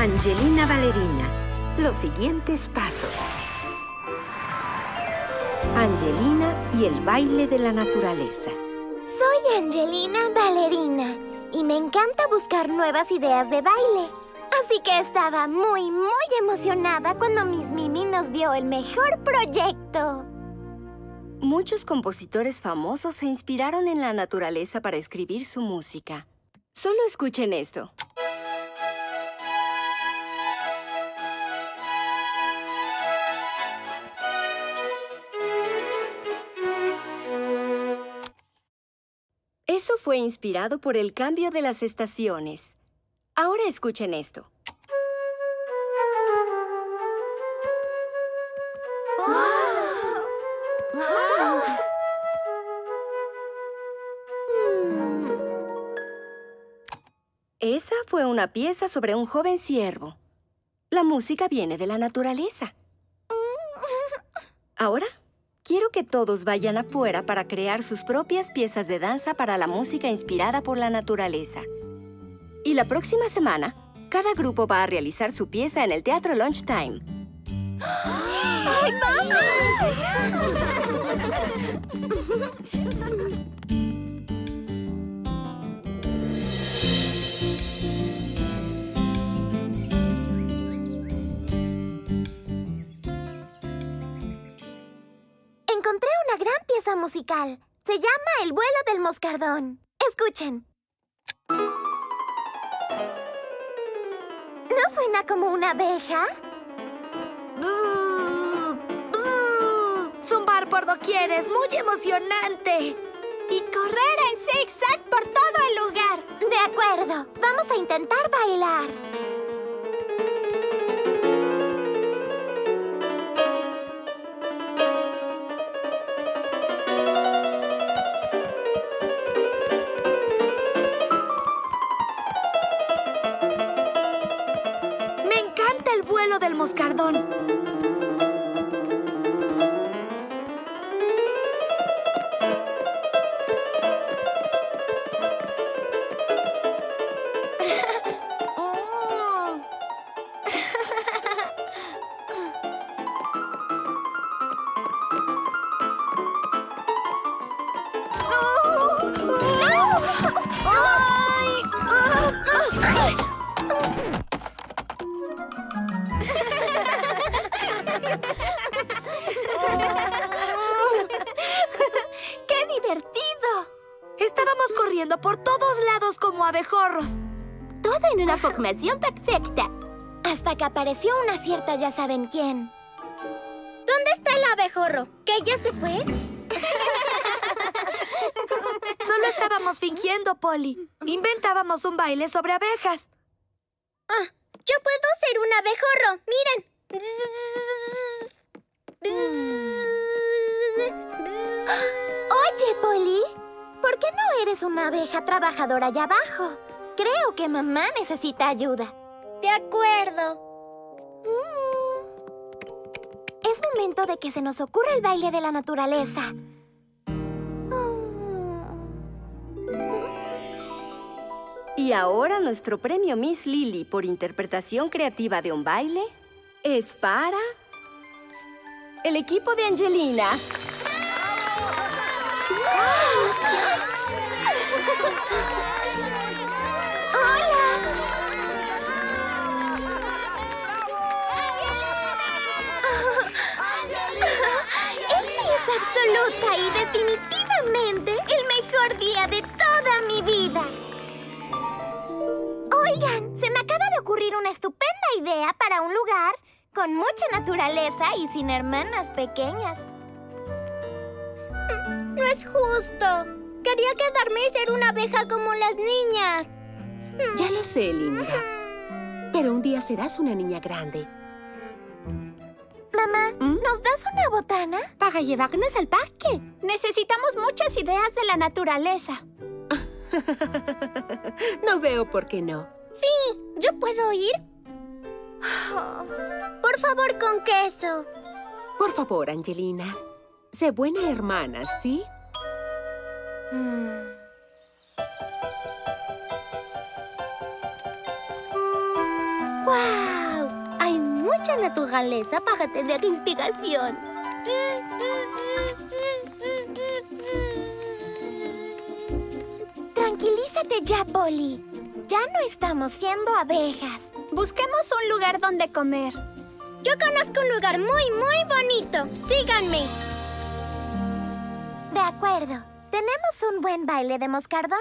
Angelina Ballerina. Los siguientes pasos. Angelina y el baile de la naturaleza. Soy Angelina Ballerina y me encanta buscar nuevas ideas de baile. Así que estaba muy emocionada cuando Miss Mimi nos dio el mejor proyecto. Muchos compositores famosos se inspiraron en la naturaleza para escribir su música. Solo escuchen esto. Eso fue inspirado por el cambio de las estaciones. Ahora escuchen esto. Esa fue una pieza sobre un joven ciervo. La música viene de la naturaleza. Ahora, quiero que todos vayan afuera para crear sus propias piezas de danza para la música inspirada por la naturaleza. Y la próxima semana, cada grupo va a realizar su pieza en el Teatro Lunchtime. ¡Ay, vamos! Encontré una gran pieza musical. Se llama El vuelo del moscardón. Escuchen. ¿No suena como una abeja? Zumbar por doquier es muy emocionante. Y correr en zigzag por todo el lugar. De acuerdo. Vamos a intentar bailar. Me encanta el vuelo del moscardón. ¡Qué divertido! Estábamos corriendo por todos lados como abejorros. Todo en una formación perfecta. Hasta que apareció una cierta ya saben quién. ¿Dónde está el abejorro? ¿Que ya se fue? Solo estábamos fingiendo, Polly. Inventábamos un baile sobre abejas. Ah, yo puedo ser un abejorro. Miren. Oye, Polly, ¿por qué no eres una abeja trabajadora allá abajo? Creo que mamá necesita ayuda. De acuerdo. Es momento de que se nos ocurra el baile de la naturaleza. Y ahora nuestro premio Miss Lily por interpretación creativa de un baile es para el equipo de Angelina. Este es absoluta y definitivamente el mejor día de toda mi vida. Oigan, se me acaba de ocurrir una estupenda idea para un lugar con mucha naturaleza y sin hermanas pequeñas. No es justo. Quería quedarme y ser una abeja como las niñas. Ya lo sé, linda. Pero un día serás una niña grande. Mamá, ¿nos das una botana? Para llevarnos al parque. Necesitamos muchas ideas de la naturaleza. No veo por qué no. Sí, ¿yo puedo ir? Por favor, con queso. Por favor, Angelina. Sé buena hermana, ¿sí? ¡Wow! ¡Guau! Hay mucha naturaleza para tener inspiración. Tranquilízate ya, Polly. Ya no estamos siendo abejas. Busquemos un lugar donde comer. Yo conozco un lugar muy, muy bonito. Síganme. De acuerdo. Tenemos un buen baile de moscardón.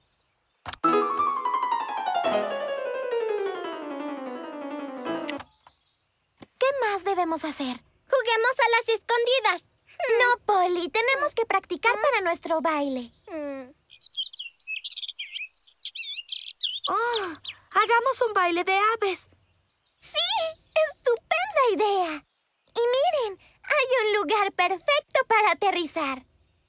¿Qué más debemos hacer? Juguemos a las escondidas. No, Polly. Tenemos que practicar para nuestro baile. Oh, hagamos un baile de aves. ¡Sí! ¡Estupenda idea! Y miren, hay un lugar perfecto para aterrizar.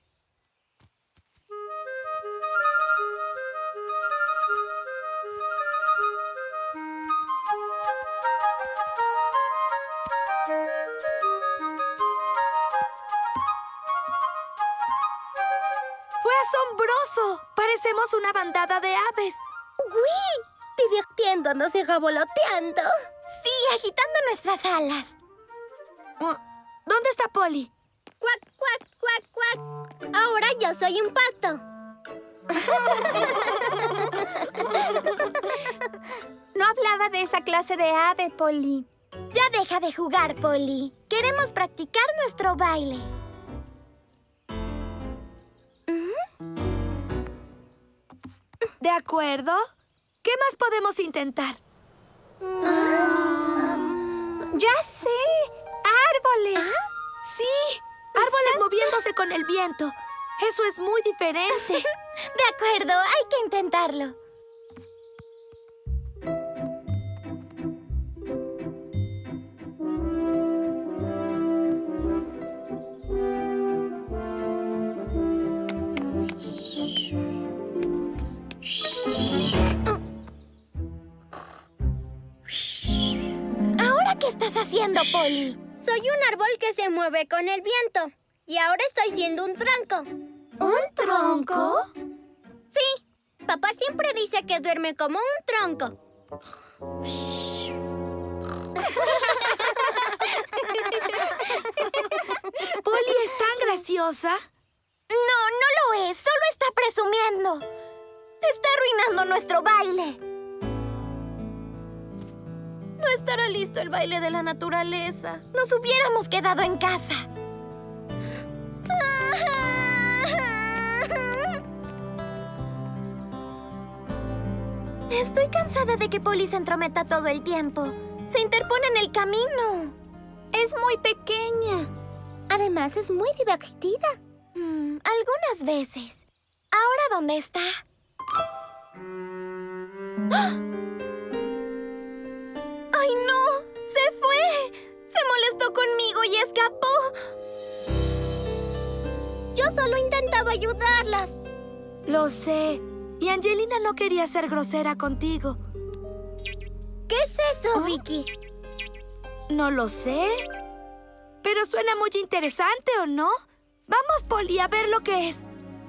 ¡Fue asombroso! Parecemos una bandada de aves. ¡Uy! Divirtiéndonos y revoloteando. Sí, agitando nuestras alas. ¿Dónde está Polly? ¡Cuac, cuac, cuac, cuac! Ahora yo soy un pato. No hablaba de esa clase de ave, Polly. Ya deja de jugar, Polly. Queremos practicar nuestro baile. ¿De acuerdo? ¿Qué más podemos intentar? ¡Ya sé! ¡Árboles! ¡Sí! ¡Árboles moviéndose con el viento! ¡Eso es muy diferente! De acuerdo, hay que intentarlo. ¿Qué estás haciendo, Polly? Soy un árbol que se mueve con el viento. Y ahora estoy siendo un tronco. ¿Un tronco? Sí. Papá siempre dice que duerme como un tronco. ¿Polly es tan graciosa? No, no lo es. Solo está presumiendo. Está arruinando nuestro baile. No estará listo el baile de la naturaleza. Nos hubiéramos quedado en casa. Estoy cansada de que Polly se entrometa todo el tiempo. Se interpone en el camino. Es muy pequeña. Además, es muy divertida. Algunas veces. ¿Ahora dónde está? ¡Ah! ¡Ay, no! ¡Se fue! Se molestó conmigo y escapó. Yo solo intentaba ayudarlas. Lo sé. Y Angelina no quería ser grosera contigo. ¿Qué es eso, Vicky? No lo sé. Pero suena muy interesante, ¿o no? Vamos, Polly, a ver lo que es.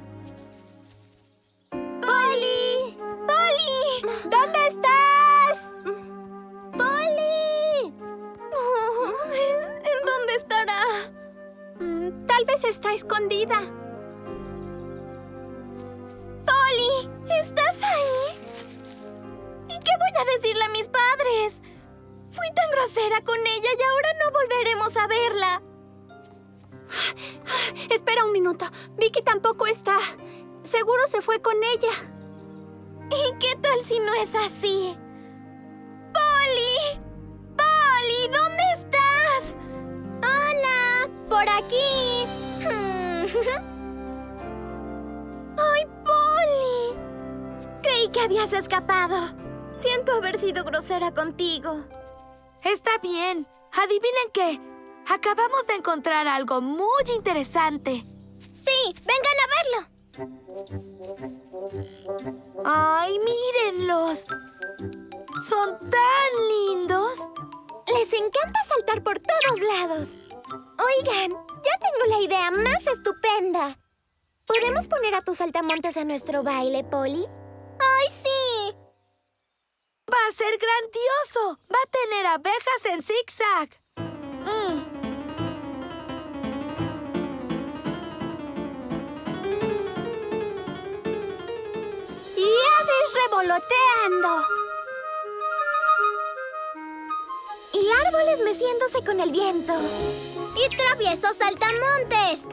¡Polly! ¡Polly! ¿Dónde estás? ¡Polly! ¿En dónde estará? Tal vez está escondida. ¡Polly! ¿Estás ahí? ¿Y qué voy a decirle a mis padres? Fui tan grosera con ella y ahora no volveremos a verla. Espera un minuto. Vicky tampoco está. Seguro se fue con ella. ¿Y qué tal si no es así? ¡Polly! ¡Polly! ¿Dónde estás? ¡Hola! ¡Por aquí! ¡Ay, Polly! Creí que habías escapado. Siento haber sido grosera contigo. Está bien. ¿Adivinen qué? Acabamos de encontrar algo muy interesante. Sí, vengan a verlo. ¡Ay, mírenlos! ¡Son tan lindos! Les encanta saltar por todos lados. Oigan, ya tengo la idea más estupenda. ¿Podemos poner a tus saltamontes a nuestro baile, Polly? ¡Ay, sí! Va a a ser grandioso. Va a tener abejas en zigzag. Y aves revoloteando. Y árboles meciéndose con el viento. ¡Y traviesos saltamontes!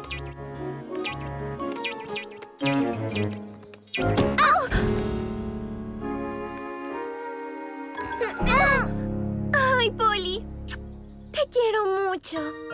¡Ay, Polly! Te quiero mucho.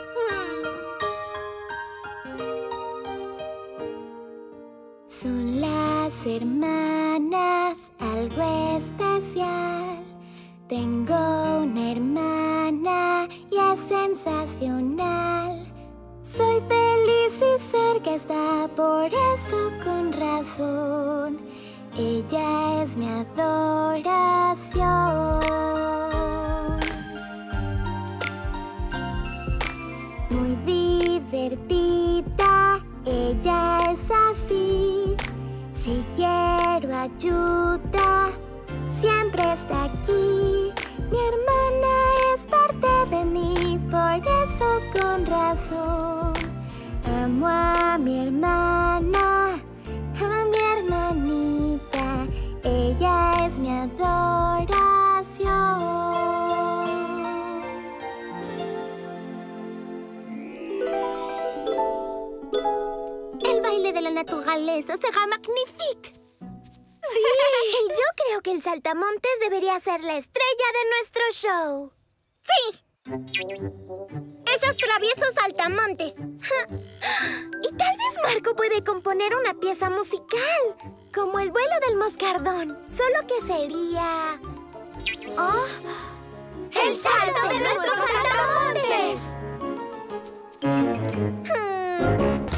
Son las hermanas, algo especial. Tengo una hermana y es sensacional. Soy feliz y cerca está, por eso con razón. Ella es mi adoración. Muy divertida, ella es así. Si quiero ayuda, siempre está aquí. Mi hermana es parte de mí, por eso con razón. Amo a mi hermana, a mi hermanita. Ella es mi adoración. El baile de la naturaleza será magnífico. Sí. Y yo creo que el saltamontes debería ser la estrella de nuestro show. ¡Sí! ¡Esos traviesos saltamontes! Y tal vez Marco puede componer una pieza musical, como el vuelo del moscardón, solo que sería... ¡Oh! ¡El salto de nuestros saltamontes!